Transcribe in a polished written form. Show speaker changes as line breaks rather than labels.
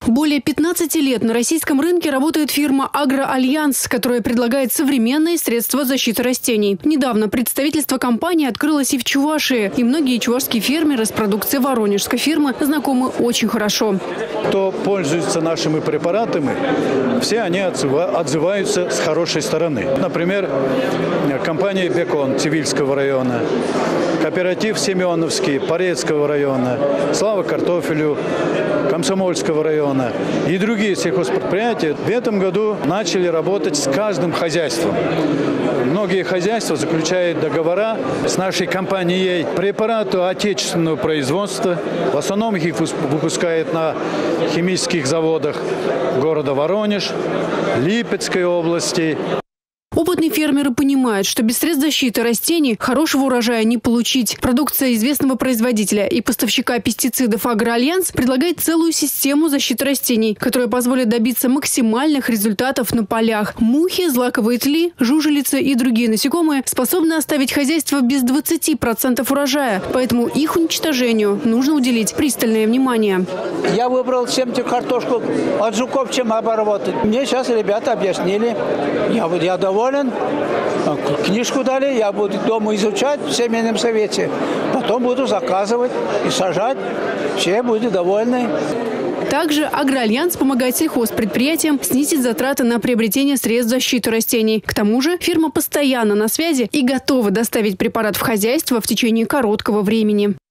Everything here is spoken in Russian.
Более 15 лет на российском рынке работает фирма «Агроальянс», которая предлагает современные средства защиты растений. Недавно представительство компании открылось и в Чувашии, и многие чувашские фермеры с продукцией воронежской фирмы знакомы очень хорошо.
Кто пользуется нашими препаратами, все они отзываются с хорошей стороны. Например, компания «Бекон» Цивильского района, кооператив «Семеновский» Порецкого района, «Слава картофелю» Комсомольского района и другие сельхозпредприятия в этом году начали работать с каждым хозяйством. Многие хозяйства заключают договора с нашей компанией препарату отечественного производства. В основном их выпускают на химических заводах города Воронеж, Липецкой области.
Опытные фермеры понимают, что без средств защиты растений хорошего урожая не получить. Продукция известного производителя и поставщика пестицидов «Агроальянс» предлагает целую систему защиты растений, которая позволит добиться максимальных результатов на полях. Мухи, злаковые тли, жужелицы и другие насекомые способны оставить хозяйство без 20% урожая. Поэтому их уничтожению нужно уделить пристальное внимание.
Я выбрал картошку от жуков, чем обработать. Мне сейчас ребята объяснили. Я доволен. Книжку дали, я буду дома изучать в семейном совете. Потом буду заказывать и сажать. Все будут довольны.
Также «Агроальянс» помогает сельхозпредприятиям снизить затраты на приобретение средств защиты растений. К тому же фирма постоянно на связи и готова доставить препарат в хозяйство в течение короткого времени.